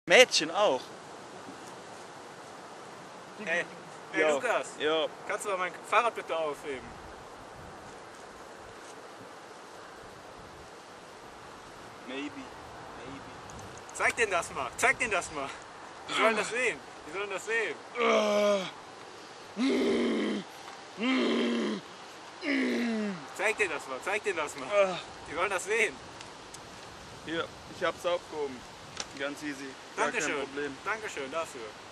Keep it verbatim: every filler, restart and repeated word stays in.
Mädchen auch. Hey, hey Ja. Lukas, Ja. kannst du mal mein Fahrrad bitte aufheben? Maybe. Maybe. Zeig denen das mal, zeig denen das mal. Die sollen das sehen, die sollen das sehen. Zeig denen das mal, zeig denen das mal. Die wollen das sehen. Hier, ich hab's aufgehoben. Ganz easy. Gar kein Dankeschön, Problem. Dankeschön dafür.